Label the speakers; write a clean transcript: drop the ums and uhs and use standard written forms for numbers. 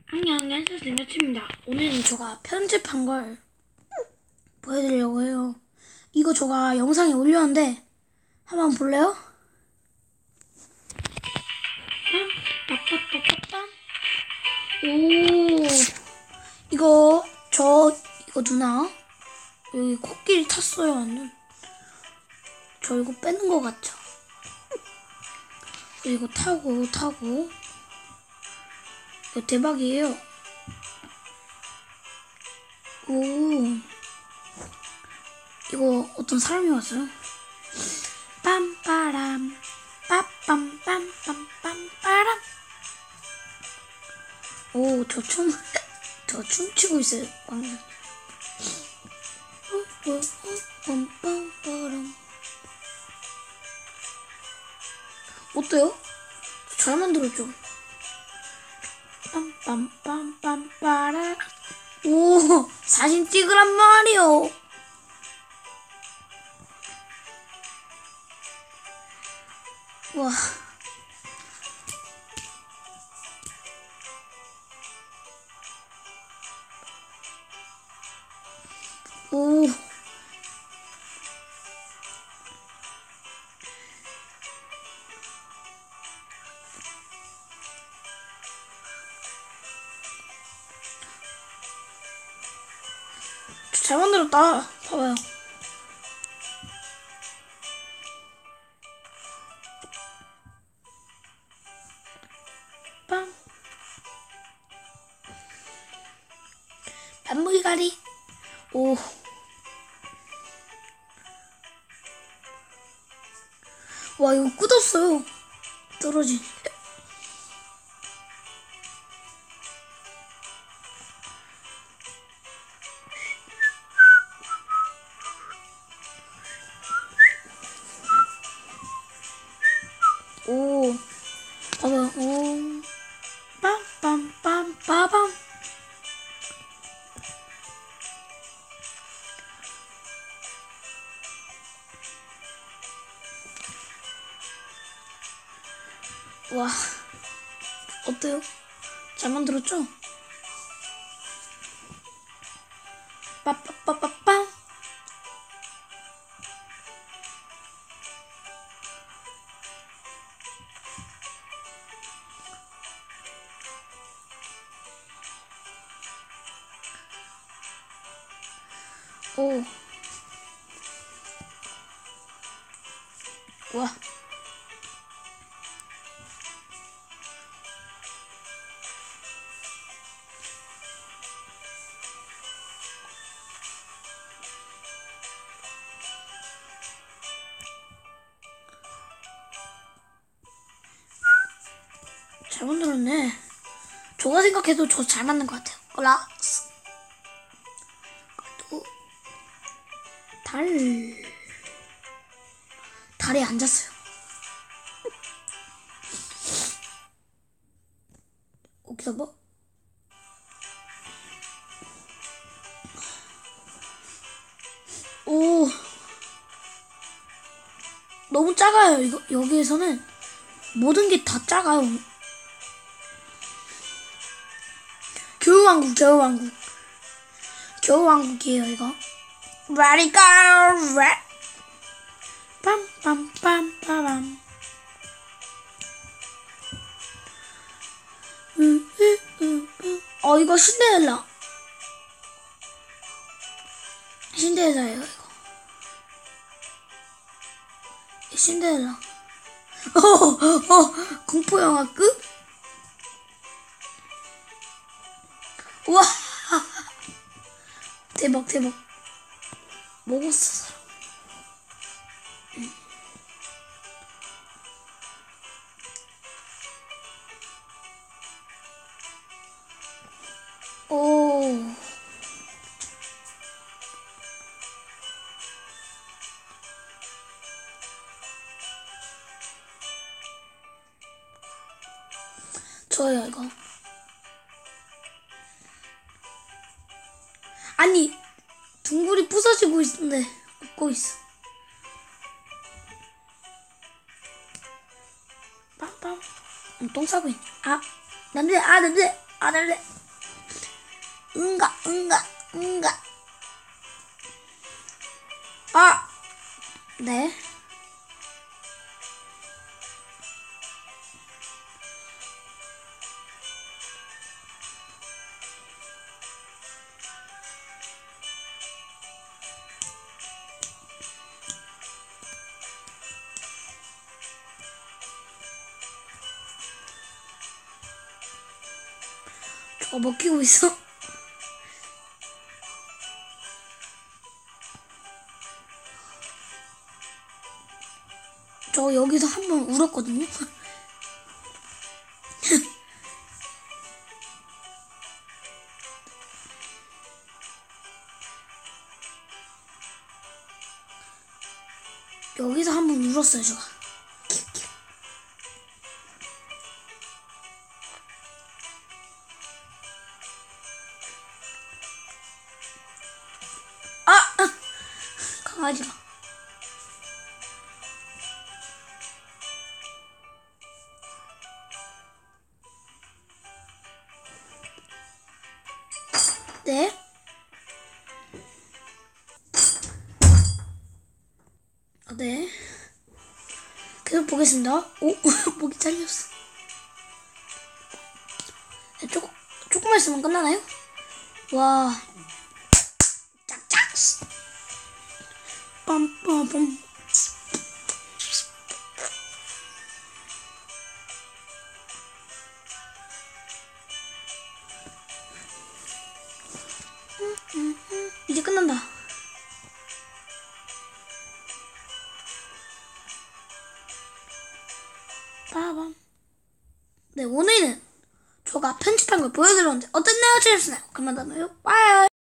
Speaker 1: 안녕, 선생님입니다. 오늘은 제가 편집한 걸 보여드리려고 해요. 이거 제가 영상에 올렸는데 한번 볼래요? 오, 이거 누나 여기 코끼리 탔어요. 완전 저 이거 빼는 거 같죠? 이거 타고 이거 대박이에요. 오, 이거 어떤 사람이 왔어요? 빰빠람 빠빰빰빰빰빠람. 오, 저 춤추고 있어요. 방금. 빰빰빠람. 어때요? 잘 만들었죠? 빰빰빰빰빠라. 오, 사진 찍으란 말이요. 와. 오. 잘 만들었다. 봐봐요. 빰. 반무이가리. 오. 와, 이거 굳었어요. 떨어진. 오. 봐봐. 오. 빰빰빰빠밤. 와, 어때요? 잘 만들었죠? 빠빠빠빠빵. 오. 와. 잘 만들었네. 저가 생각해도 저 잘 만든 것 같아요. 락스. 또 달에 앉았어요. 기다봐. 오, 너무 작아요. 이거 여기에서는 모든 게 다 작아요. 겨우왕국이에요 이거. 라디컬 랩. 빰빰빰빰빰. 이거 신데렐라예요 이거. 신데렐라. 공포 영화급? 우와. 대박. 먹었어. 오. 좋아요 이거. 아니, 둥글이 부서지고 있는데 웃고 있어. 빰빰. 똥 싸고 있네. 냄새. 안 할래. 응가. 아, 네. 저거 먹히고 있어. 저 여기서 한 번 울었거든요. 여기서 한 번 울었어요, 제가. 강아지가. 네. 네. 계속 보겠습니다. 오, 목이 잘렸어. 네, 조금만 있으면 끝나나요? 와. 짝짝. 빰빰빰. 이제 끝난다. 빠밤. 네, 오늘은 제가 편집한 걸 보여드렸는데 어땠나요? 재밌었나요? 그만 둬요. 빠이.